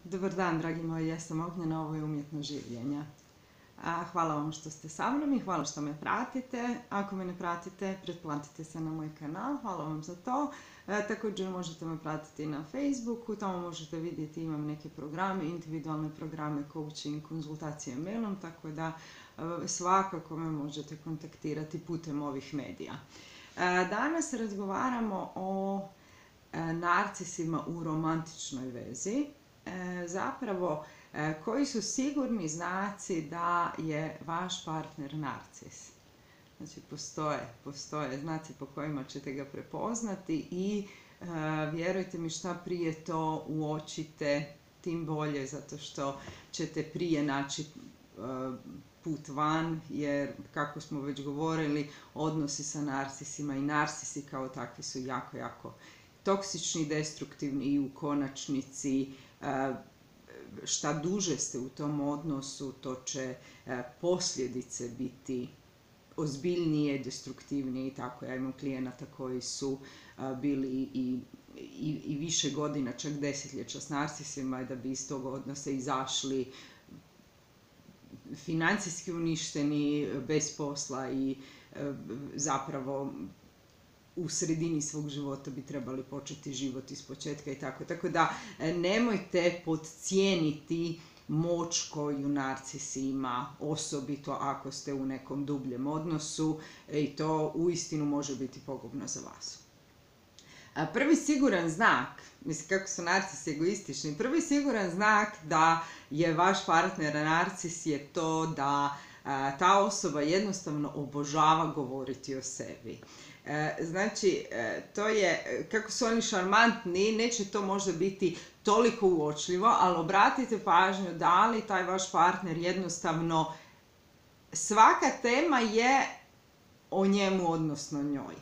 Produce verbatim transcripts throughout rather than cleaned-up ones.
Dobar dan, dragi moji, ja sam Ognjena, ovo je Umjetno življenje. A, hvala vam što ste sa mnom i hvala što me pratite. Ako me ne pratite, pretplatite se na moj kanal, hvala vam za to. E, također možete me pratiti na Facebooku, tamo možete vidjeti imam neke programe, individualne programe, coaching, konzultacije mailom, tako da e, svakako me možete kontaktirati putem ovih medija. E, danas razgovaramo o e, narcisima u romantičnoj vezi. E, zapravo e, koji su sigurni znaci da je vaš partner narcis. Znači postoje, postoje znaci po kojima ćete ga prepoznati i e, vjerujte mi, šta prije to uočite, tim bolje, zato što ćete prije naći e, put van, jer kako smo već govorili, odnosi sa narcisima i narcisi kao takvi su jako, jako toksični, destruktivni i u konačnici šta duže ste u tom odnosu, to će posljedice biti ozbiljnije, destruktivnije i tako. Ja imam klijenata koji su bili i, i, i više godina, čak desetljeća s narcisima, da bi iz tog odnosa izašli financijski uništeni, bez posla i zapravo u sredini svog života bi trebali početi život ispočetka i tako. Tako da nemojte podcijeniti moć koju narcis ima, osobito ako ste u nekom dubljem odnosu, i to uistinu može biti pogubno za vas. Prvi siguran znak, mislim kako su narcisi egoistični, prvi siguran znak da je vaš partner narcis je to da ta osoba jednostavno obožava govoriti o sebi. Znači, to je, kako su oni šarmantni, neće to možda biti toliko uočljivo, ali obratite pažnju da li taj vaš partner jednostavno, svaka tema je o njemu, odnosno njoj.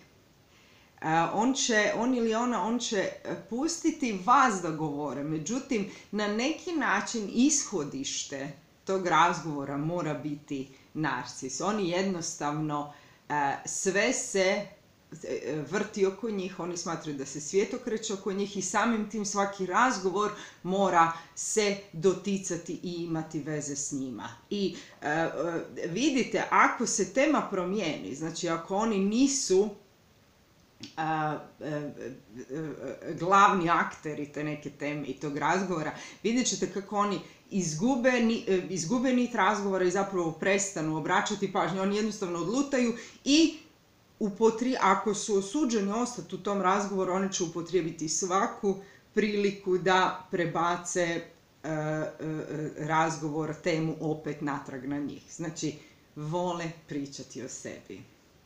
On će, on ili ona, on će pustiti vas da govore, međutim, na neki način ishodište tog razgovora mora biti narcis. Oni jednostavno sve se vrti oko njih, oni smatraju da se svijet okreće oko njih i samim tim svaki razgovor mora se doticati i imati veze s njima. I e, vidite, ako se tema promijeni, znači ako oni nisu a, a, a, glavni akteri te neke teme i tog razgovora, vidjet ćete kako oni izgube, izgube nit razgovora i zapravo prestanu obraćati pažnju. Oni jednostavno odlutaju i Upotri, ako su osuđeni ostati u tom razgovoru, oni će upotrijebiti svaku priliku da prebace e, e, razgovor, temu opet natrag na njih. Znači, vole pričati o sebi.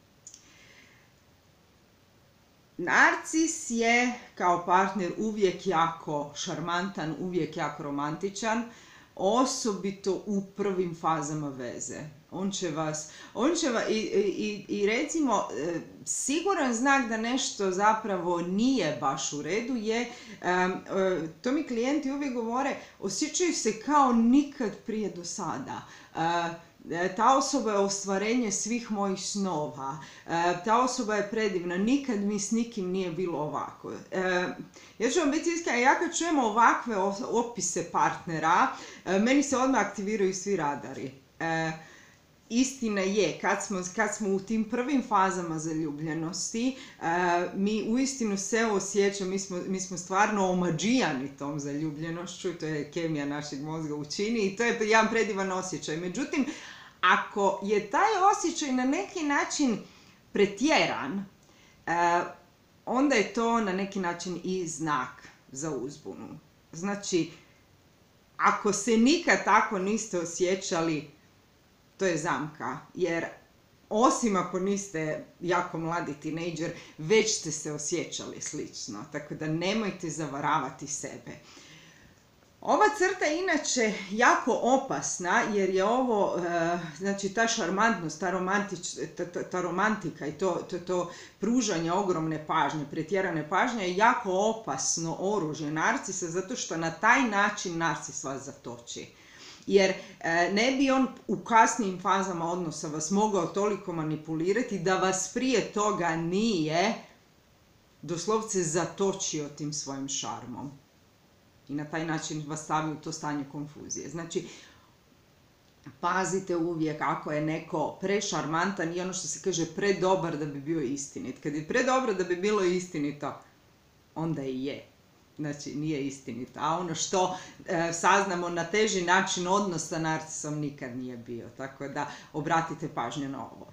Narcis je kao partner uvijek jako šarmantan, uvijek jako romantičan, osobito u prvim fazama veze. On će vas, on će vas, i, i, i recimo, siguran znak da nešto zapravo nije baš u redu je, um, to mi klijenti uvijek govore, osjećaju se kao nikad prije do sada. Uh, ta osoba je ostvarenje svih mojih snova, ta osoba je predivna, nikad mi s nikim nije bilo ovako. Ja ću vam biti iskrena, ja kad čujem ovakve opise partnera, meni se odmah aktiviraju svi radari. Istina je, kad smo, kad smo u tim prvim fazama zaljubljenosti, mi uistinu se osjećamo, mi smo, mi smo stvarno omađijani tom zaljubljenošću, to je kemija našeg mozga učini i to je jedan predivan osjećaj. Međutim, ako je taj osjećaj na neki način pretjeran, onda je to na neki način i znak za uzbunu. Znači, ako se nikad tako niste osjećali, to je zamka, jer osim ako niste jako mladi tinejdžer, već ste se osjećali slično, tako da nemojte zavaravati sebe. Ova crta je inače jako opasna jer je ovo, znači ta šarmantnost, ta, romantič, ta, ta, ta romantika i to, to, to pružanje ogromne pažnje, pretjerane pažnje je jako opasno oružje narcisa, zato što na taj način narcis vas zatoči. Jer ne bi on u kasnijim fazama odnosa vas mogao toliko manipulirati da vas prije toga nije doslovce zatočio tim svojim šarmom. I na taj način vas stavi u to stanje konfuzije. Znači, pazite uvijek ako je neko prešarmantan i ono što se kaže predobar da bi bio istinit. Kad je predobro da bi bilo istinito, onda i je. Znači, nije istinito. A ono što e, saznamo na teži način odnos sa narcisom nikad nije bio. Tako da obratite pažnju na ovo.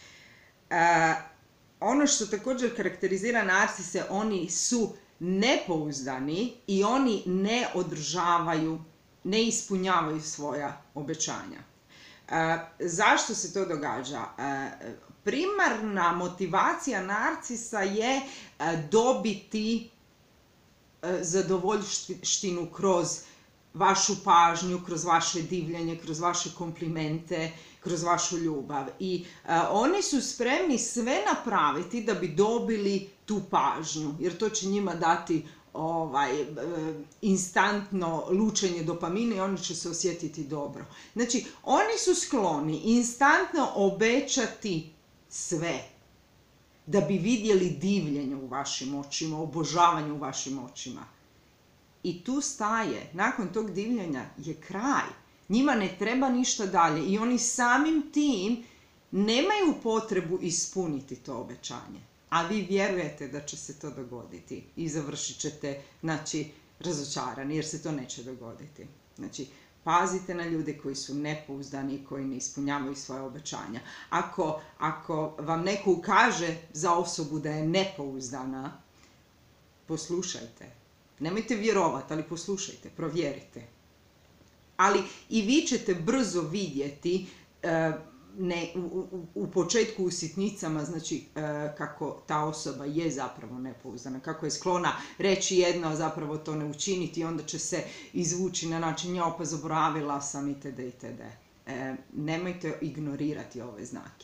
E, ono što također karakterizira narcise, oni su nepouzdani i oni ne održavaju, ne ispunjavaju svoja obećanja. E, zašto se to događa? E, primarna motivacija narcisa je e, dobiti e, zadovoljštinu kroz vašu pažnju, kroz vaše divljenje, kroz vaše komplimente, kroz vašu ljubav. I e, oni su spremni sve napraviti da bi dobili tu pažnju, jer to će njima dati ovaj, e, instantno lučenje dopamina i oni će se osjetiti dobro. Znači, oni su skloni instantno obećati sve da bi vidjeli divljenje u vašim očima, obožavanje u vašim očima. I tu staje, nakon tog divljenja je kraj. Njima ne treba ništa dalje i oni samim tim nemaju potrebu ispuniti to obećanje. A vi vjerujete da će se to dogoditi i završit ćete, znači, razočarani jer se to neće dogoditi. Znači, pazite na ljude koji su nepouzdani i koji ne ispunjavaju svoje obećanja. Ako, ako vam neko ukaže za osobu da je nepouzdana, poslušajte. Nemojte vjerovati, ali poslušajte, provjerite. Ali i vi ćete brzo vidjeti e, ne, u, u, u početku u sitnicama, znači e, kako ta osoba je zapravo nepouzdana, kako je sklona reći jedno, a zapravo to ne učiniti i onda će se izvući na način ja pa zaboravila sam itd. itd. E, nemojte ignorirati ove znake.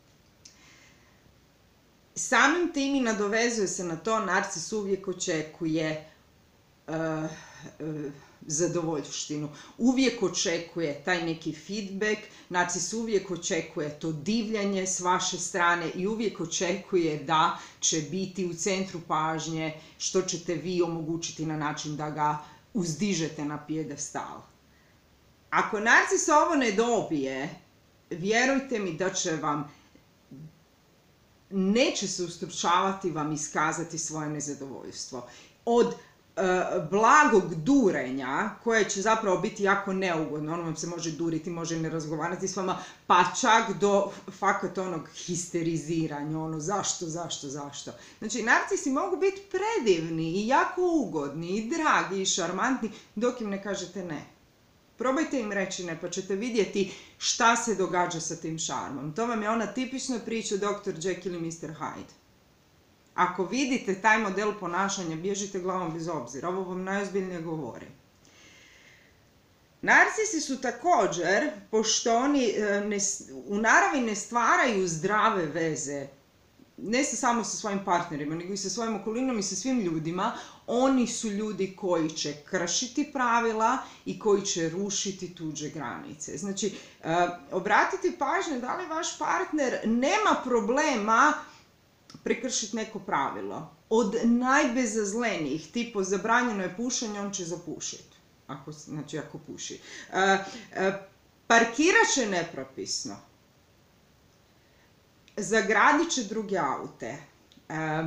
Samim tim i nadovezuje se na to, narcis uvijek očekuje Uh, uh, zadovoljštinu. Uvijek očekuje taj neki feedback, narcis uvijek očekuje to divljanje s vaše strane i uvijek očekuje da će biti u centru pažnje, što ćete vi omogućiti na način da ga uzdižete na pijedestal. Ako narcis ovo ne dobije, vjerujte mi da će vam, neće se ustručavati vam iskazati svoje nezadovoljstvo. Od blagog durenja, koje će zapravo biti jako neugodno, ono vam se može duriti, može ne razgovarati s vama, pa čak do fakat onog histeriziranja, ono zašto, zašto, zašto. Znači, narcisi mogu biti predivni i jako ugodni i dragi i šarmantni dok im ne kažete ne. Probajte im reći ne, pa ćete vidjeti šta se događa sa tim šarmom. To vam je ona tipična priča doktor Jekyll i mister Hyde. Ako vidite taj model ponašanja, bježite glavom bez obzira. Ovo vam najozbiljnije govori. Narcisi su također, pošto oni ne, u naravi ne stvaraju zdrave veze, ne samo sa svojim partnerima, nego i sa svojim okolinom i sa svim ljudima, oni su ljudi koji će kršiti pravila i koji će rušiti tuđe granice. Znači, obratite pažnju da li vaš partner nema problema prekršiti neko pravilo. Od najbezazlenijih, tipo zabranjeno je pušenje, on će zapušiti. Ako, znači ako puši. E, e, parkirat će nepropisno. Zagradit će druge aute. E,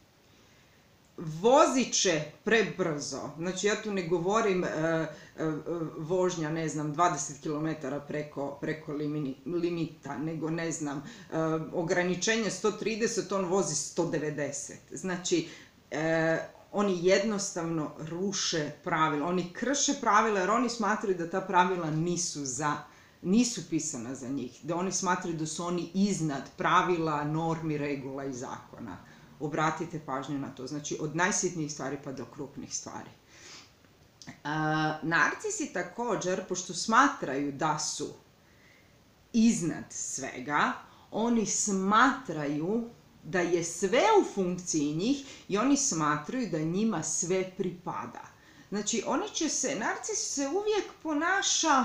vozit će prebrzo. Znači ja tu ne govorim e, e, vožnja, ne znam, dvadeset kilometara preko, preko limini, limita, nego ne znam, e, ograničenje sto trideset, on vozi sto devedeset. Znači, e, oni jednostavno ruše pravila, oni krše pravila jer oni smatraju da ta pravila nisu za, nisu pisana za njih, da oni smatraju da su oni iznad pravila, normi, regula i zakona. Obratite pažnju na to, znači od najsitnijih stvari pa do krupnih stvari. E, narcisi također, pošto smatraju da su iznad svega, oni smatraju da je sve u funkciji njih i oni smatraju da njima sve pripada. Znači, oni će se, narcis se uvijek ponaša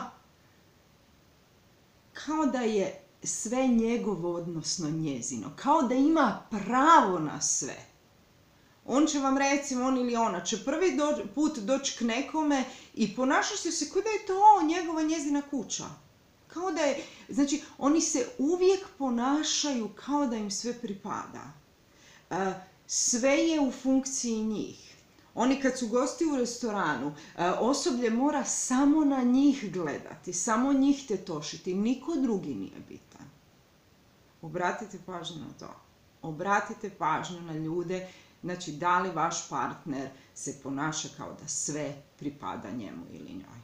kao da je sve njegovo, odnosno njezino. Kao da ima pravo na sve. On će vam, recimo, on ili ona će prvi dođ, put doći k nekome i ponašat će se kao da je to njegova njezina kuća. Kao da je, znači, oni se uvijek ponašaju kao da im sve pripada. E, sve je u funkciji njih. Oni kad su gosti u restoranu, e, osoblje mora samo na njih gledati, samo njih tetošiti, niko drugi nije bitan. Obratite pažnju na to. Obratite pažnju na ljude, znači da li vaš partner se ponaša kao da sve pripada njemu ili njoj.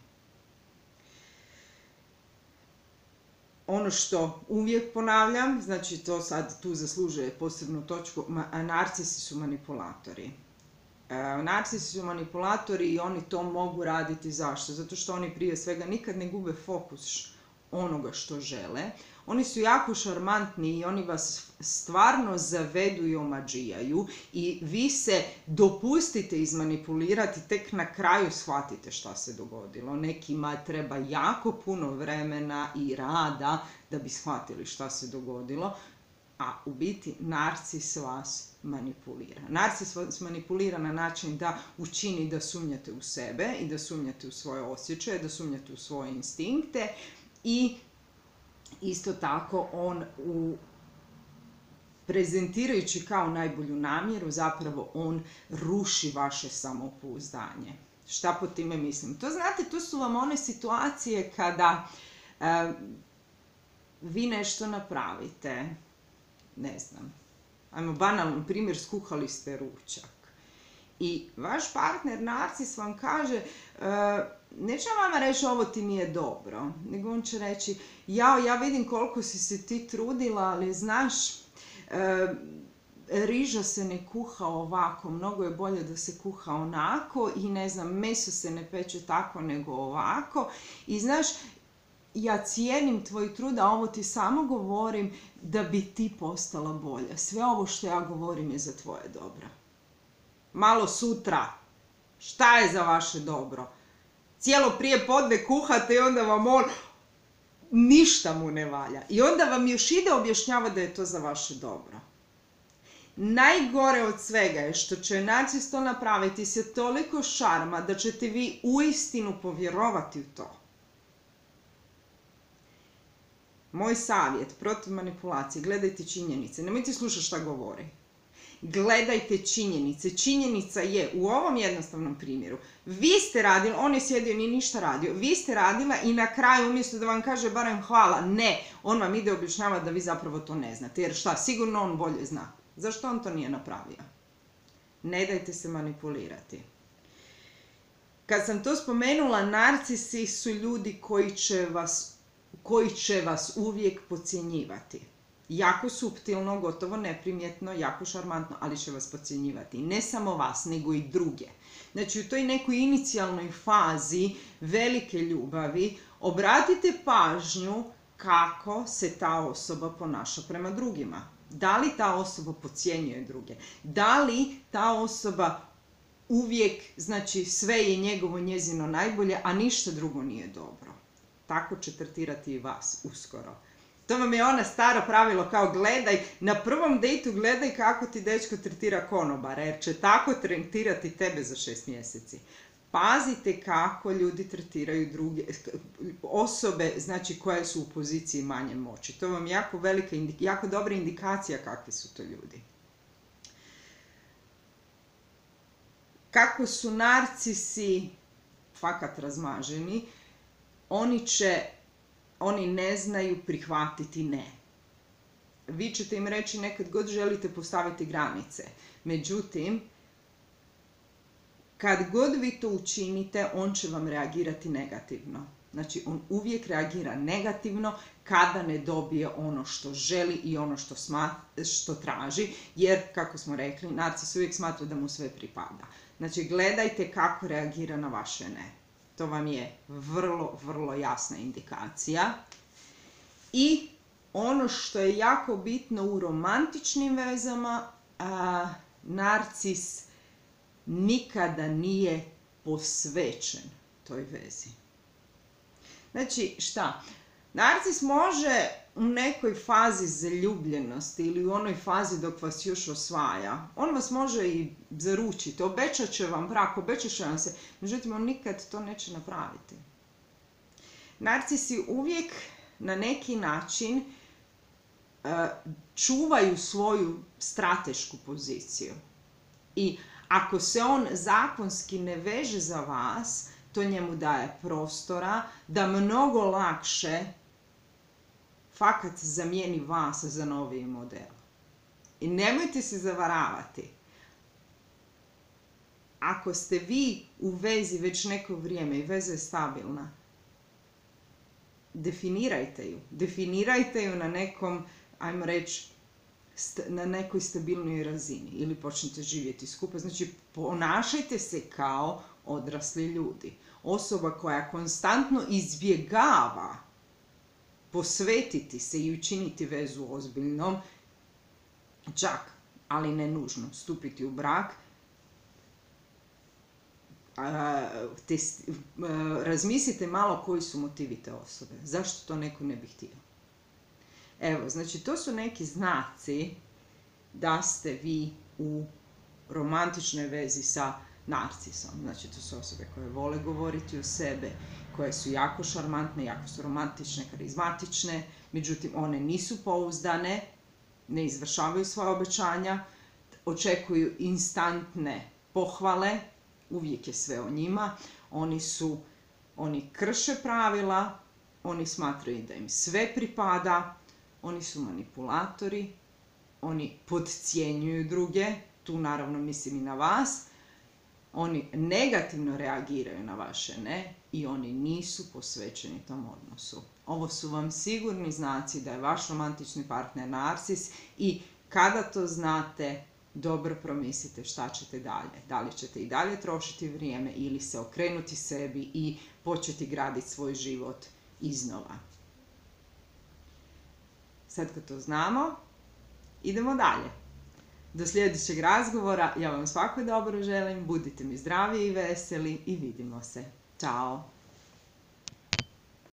Ono što uvijek ponavljam, znači to sad tu zaslužuje posebnu točku, narcisi su manipulatori. Narcisi su manipulatori i oni to mogu raditi. Zašto? Zato što oni prije svega nikad ne gube fokus onoga što žele. Oni su jako šarmantni i oni vas stvarno zavedu i omađijaju i vi se dopustite izmanipulirati, tek na kraju shvatite šta se dogodilo. Nekima treba jako puno vremena i rada da bi shvatili šta se dogodilo, a u biti narcis vas manipulira. Narcis vas manipulira na način da učini da sumnjate u sebe i da sumnjate u svoje osjećaje, da sumnjate u svoje instinkte i isto tako on u prezentirajući kao najbolju namjeru, zapravo on ruši vaše samopouzdanje. Šta po time mislim? To znate, to su vam one situacije kada e, vi nešto napravite, ne znam, ajmo banalno primjer, skuhali ste ručak. I vaš partner, narcis, vam kaže, e, neće vama reći ovo ti nije dobro, nego on će reći, jao, ja vidim koliko si se ti trudila, ali znaš, e, riža se ne kuha ovako, mnogo je bolje da se kuha onako i ne znam, meso se ne peče tako nego ovako i znaš, ja cijenim tvoj trud, a ovo ti samo govorim da bi ti postala bolja. Sve ovo što ja govorim je za tvoje dobro. Malo sutra, šta je za vaše dobro? Cijelo prije podne kuhate i onda vam on, ništa mu ne valja. I onda vam još ide objašnjava da je to za vaše dobro. Najgore od svega je što će narcis to napraviti se toliko šarma da ćete vi uistinu povjerovati u to. Moj savjet protiv manipulacije, gledajte činjenice, nemojte slušati šta govori. Gledajte činjenice. Činjenica je, u ovom jednostavnom primjeru, vi ste radili, on je sjedio i nije ništa radio, vi ste radila i na kraju umjesto da vam kaže barem hvala, ne, on vam ide objašnjava da vi zapravo to ne znate. Jer šta, sigurno on bolje zna. Zašto on to nije napravio? Ne dajte se manipulirati. Kad sam to spomenula, narcisi su ljudi koji će vas, koji će vas uvijek podcjenjivati. Jako suptilno, gotovo neprimjetno, jako šarmantno, ali će vas podcjenjivati. Ne samo vas, nego i druge. Znači, u toj nekoj inicijalnoj fazi velike ljubavi obratite pažnju kako se ta osoba ponaša prema drugima. Da li ta osoba podcjenjuje druge? Da li ta osoba uvijek, znači, sve je njegovo, njezino najbolje, a ništa drugo nije dobro? Tako će tretirati i vas uskoro. To vam je ona staro pravilo kao gledaj, na prvom dejtu gledaj kako ti dečko tretira konobara, jer će tako tretirati tebe za šest mjeseci. Pazite kako ljudi tretiraju druge osobe, znači koje su u poziciji manje moći. To vam je jako velika, jako dobra indikacija kakvi su to ljudi. Kako su narcisi fakat razmaženi, oni će Oni ne znaju prihvatiti ne. Vi ćete im reći nekad god želite postaviti granice. Međutim, kad god vi to učinite, on će vam reagirati negativno. Znači, on uvijek reagira negativno kada ne dobije ono što želi i ono što, smatra, što traži, jer, kako smo rekli, narcis uvijek smatra da mu sve pripada. Znači, gledajte kako reagira na vaše ne. To vam je vrlo, vrlo jasna indikacija. I ono što je jako bitno u romantičnim vezama, a, narcis nikada nije posvećen toj vezi. Znači, šta? Narcis može u nekoj fazi zaljubljenosti ili u onoj fazi dok vas još osvaja, on vas može i zaručiti, obećat će vam brak, obećat će vam se, međutim on nikad to neće napraviti. Narcisi uvijek na neki način uh, čuvaju svoju stratešku poziciju. I ako se on zakonski ne veže za vas, to njemu daje prostora da mnogo lakše fakat zamijeni vas za noviji model. I nemojte se zavaravati. Ako ste vi u vezi već neko vrijeme i veza je stabilna, definirajte ju. Definirajte ju na nekom, ajmo reći, na nekoj stabilnoj razini ili počnete živjeti skupa. Znači, ponašajte se kao odrasli ljudi. Osoba koja konstantno izbjegava posvetiti se i učiniti vezu ozbiljnom, čak, ali ne nužno, stupiti u brak, te, razmislite malo koji su motivi te osobe. Zašto to neko ne bi htio? Evo, znači to su neki znaci da ste vi u romantičnoj vezi sa narcisom. Znači to su osobe koje vole govoriti o sebe, koje su jako šarmantne, jako su romantične, karizmatične, međutim one nisu pouzdane, ne izvršavaju svoje obećanja, očekuju instantne pohvale, uvijek je sve o njima, oni su, oni krše pravila, oni smatraju da im sve pripada, oni su manipulatori, oni podcjenjuju druge, tu naravno mislim i na vas, oni negativno reagiraju na vaše ne i oni nisu posvećeni tom odnosu. Ovo su vam sigurni znaci da je vaš romantični partner narcis i kada to znate, dobro promislite šta ćete dalje. Da li ćete i dalje trošiti vrijeme ili se okrenuti sebi i početi graditi svoj život iznova. Sad kad to znamo, idemo dalje. Do sljedećeg razgovora, ja vam svako dobro želim, budite mi zdravi i veseli i vidimo se. Ćao!